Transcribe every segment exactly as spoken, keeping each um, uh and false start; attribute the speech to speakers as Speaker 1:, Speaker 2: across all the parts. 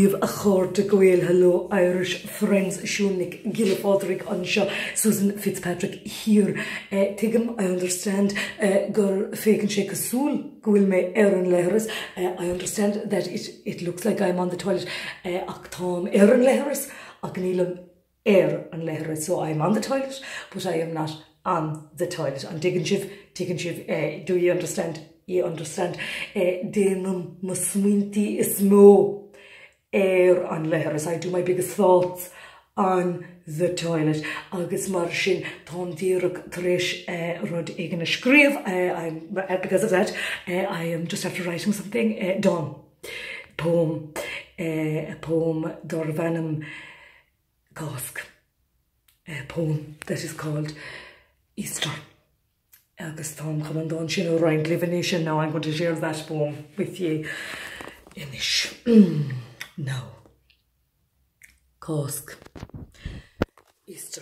Speaker 1: Guibh a chóirte goil hello Irish friends Shúnnig Gilla Fodrick Ansha Susan Fitzpatrick here. Uh, Tigam, I understand uh, gur faken shake a soul goil me Erin Leheris. Uh, I understand that it it looks like I'm on the toilet. Uh, Actom Erin Leheris, Acanilam Air and Leheris. So I'm on the toilet, but I am not on the toilet. And Diggin Shiv, Diggin Shiv, uh, do you understand? You understand? Denum musminti is mo air on Leheris. I do my biggest thoughts on the toilet. Agus marshin ton diruk trish rod igen skriv. I'm because of that. Uh, I am just after writing something. Uh, done. Poem. Uh, a poem Dorvanum Gosk. A poem that is called Easter. Agus Tom Commandant Shino Ryan Clivenation. Now I'm going to share that poem with you in ish. Now. Cosk. Easter.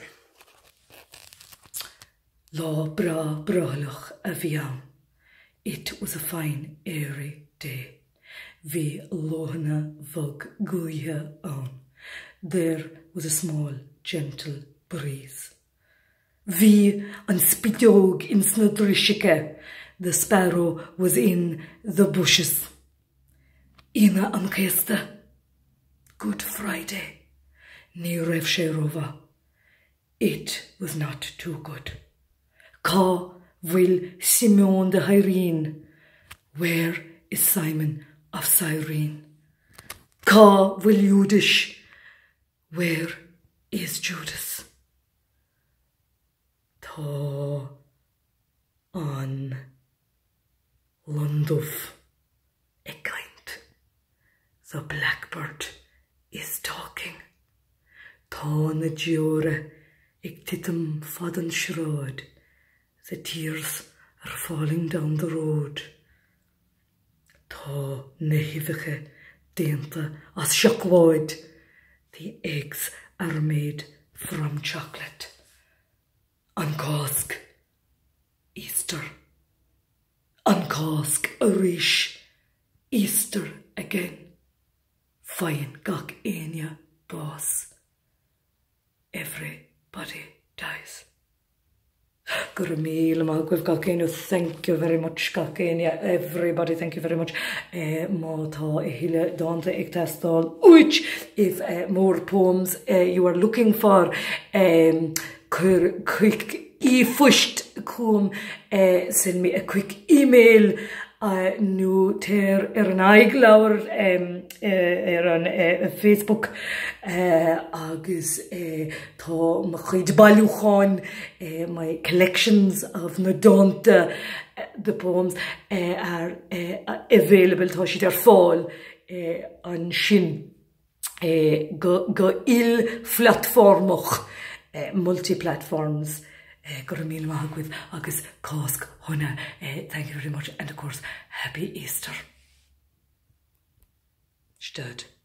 Speaker 1: La bra bralach a viam. It was a fine, airy day. Vi lohna vog guya on. There was a small, gentle breeze. Vi an spidog in snudrishike, the sparrow was in the bushes. Ina an kesta, Good Friday, ni Rev Sherova. It was not too good. Ka will Simeon de Hyrene, where is Simon of Cyrene? Ka will Judish, where is Judas? Tá an Londov egaint. The blackbird is talking. Tá na diore ag titim fadan shroud. The tears are falling down the road. Tá na hiviche dainta as sioclóid. The eggs are made from chocolate. An Cosk, Easter. An Cosk, Arish, Easter again. Fine gach enya boss. Everybody dies. Gurmil Magwiv Gakenu, thank you very much, Gakenia. Everybody, thank you very much. Mata Ehile Dante Iktastol. Which, if uh, more poems uh, you are looking for, um, quick e-fushed come uh, send me a quick email uh, nu ter er an aiglauer um, uh, er an uh, Facebook uh, agus uh, tá ma chuid bailúcháin uh, my collections of Nadonta uh, the poems uh, are uh, available tá si der fáil uh, an sin uh, go, go il platformach Uh, multi-platforms. Uh, Gurmil Mahagwith, Agus Cosk, Hona. Uh, thank you very much. And of course, happy Easter. Stud.